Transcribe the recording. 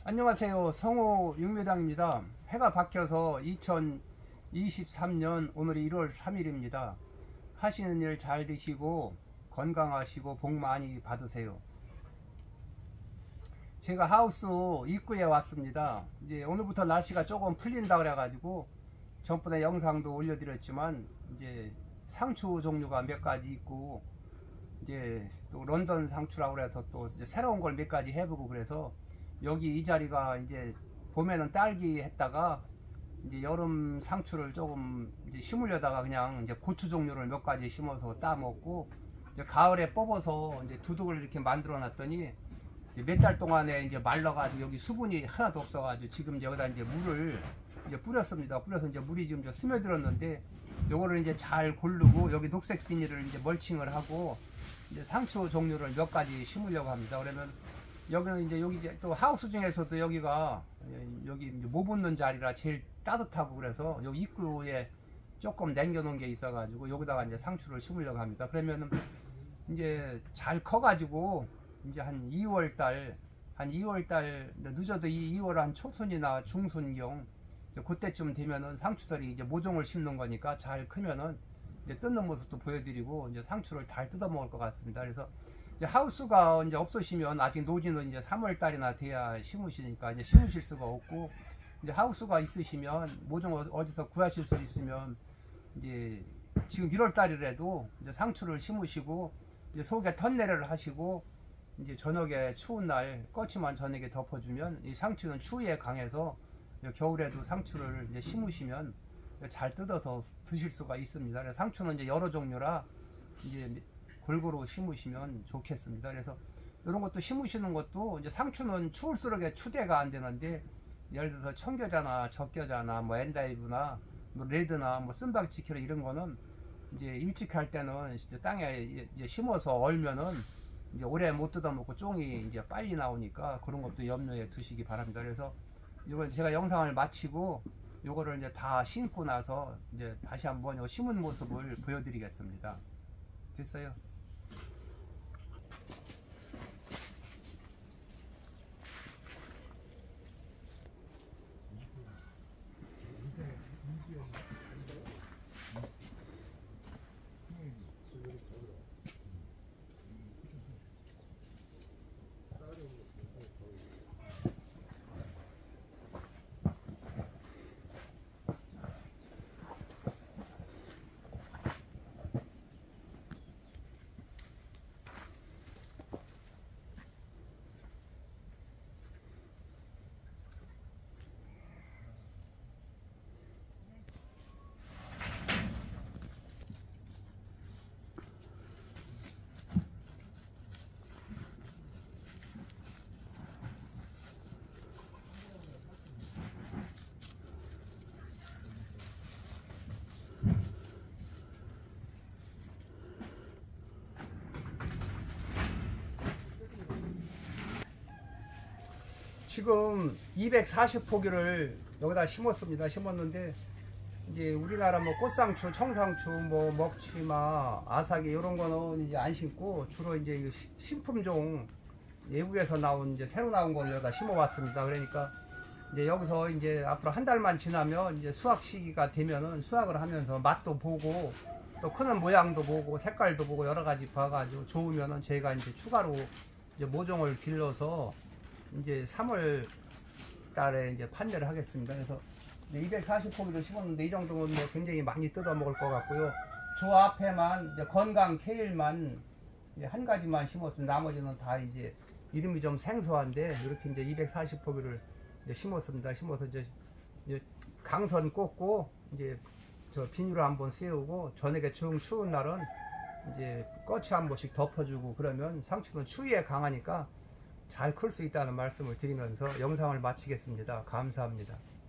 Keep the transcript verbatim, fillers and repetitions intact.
안녕하세요. 성호 육묘장입니다. 해가 바뀌어서 이천이십삼 년 오늘이 일월 삼일입니다. 하시는 일 잘 되시고 건강하시고 복 많이 받으세요. 제가 하우스 입구에 왔습니다. 이제 오늘부터 날씨가 조금 풀린다 그래가지고 전번에 영상도 올려드렸지만 이제 상추 종류가 몇 가지 있고 이제 또 런던 상추라고 그래서 또 이제 새로운 걸 몇 가지 해보고 그래서 여기 이 자리가 이제 봄에는 딸기 했다가 이제 여름 상추를 조금 이제 심으려다가 그냥 이제 고추 종류를 몇 가지 심어서 따 먹고 이제 가을에 뽑아서 이제 두둑을 이렇게 만들어 놨더니 몇 달 동안에 이제 말라가지고 여기 수분이 하나도 없어가지고 지금 여기다 이제 물을 이제 뿌렸습니다. 뿌려서 이제 물이 지금 좀 스며들었는데 요거를 이제 잘 고르고 여기 녹색 비닐을 이제 멀칭을 하고 이제 상추 종류를 몇 가지 심으려고 합니다. 그러면 여기는 이제 여기 이제 또 하우스 중에서도 여기가 여기 못 붙는 자리라 제일 따뜻하고 그래서 여기 입구에 조금 남겨놓은 게 있어가지고 여기다가 이제 상추를 심으려고 합니다. 그러면은 이제 잘 커가지고 이제 한 이월 달, 한 이월 달 늦어도 이 이월 한 초순이나 중순경 그때쯤 되면은 상추들이 이제 모종을 심는 거니까 잘 크면은 이제 뜯는 모습도 보여드리고 이제 상추를 잘 뜯어 먹을 것 같습니다. 그래서 이제 하우스가 이제 없으시면 아직 노지는 이제 삼월 달이나 돼야 심으시니까 이제 심으실 수가 없고 이제 하우스가 있으시면 모종 어디서 구하실 수 있으면 이제 지금 일월 달이라도 이제 상추를 심으시고 이제 속에 턴내를 하시고 이제 저녁에 추운 날 껍질만 저녁에 덮어주면 이 상추는 추위에 강해서 겨울에도 상추를 이제 심으시면 잘 뜯어서 드실 수가 있습니다. 그래서 상추는 이제 여러 종류라 이제 골고루 심으시면 좋겠습니다. 그래서 이런 것도 심으시는 것도 이제 상추는 추울수록 추대가 안 되는데 예를 들어서 청겨자나 적겨자나 뭐 엔다이브나 뭐 레드나 뭐 쓴박지키로 이런 거는 이제 일찍 할 때는 이제 땅에 이제 심어서 얼면은 이제 오래 못 뜯어먹고 쫑이 이제 빨리 나오니까 그런 것도 염려해 두시기 바랍니다. 그래서 이걸 제가 영상을 마치고 요거를 이제 다 심고 나서 이제 다시 한번 요 심은 모습을 보여드리겠습니다. 됐어요? 지금 이백사십 포기를 여기다 심었습니다. 심었는데 이제 우리나라 뭐 꽃상추, 청상추, 뭐 먹치마, 아사기 이런 거는 이제 안 심고 주로 이제 신품종 외국에서 나온 이제 새로 나온 걸 여기다 심어봤습니다. 그러니까 이제 여기서 이제 앞으로 한 달만 지나면 이제 수확 시기가 되면은 수확을 하면서 맛도 보고 또 크는 모양도 보고 색깔도 보고 여러 가지 봐가지고 좋으면은 저희가 이제 추가로 이제 모종을 길러서 이제 삼월 달에 이제 판매를 하겠습니다. 그래서 이백사십 포기를 심었는데 이 정도면 뭐 굉장히 많이 뜯어 먹을 것 같고요. 저 앞에만 이제 건강 케일만 한 가지만 심었습니다. 나머지는 다 이제 이름이 좀 생소한데 이렇게 이제 이백사십 포기를 이제 심었습니다. 심어서 이제, 이제 강선 꽂고 이제 저 비닐을 한번 씌우고 저녁에 중 추운 날은 이제 껍질 한 번씩 덮어주고 그러면 상추는 추위에 강하니까 잘 클 수 있다는 말씀을 드리면서 영상을 마치겠습니다. 감사합니다.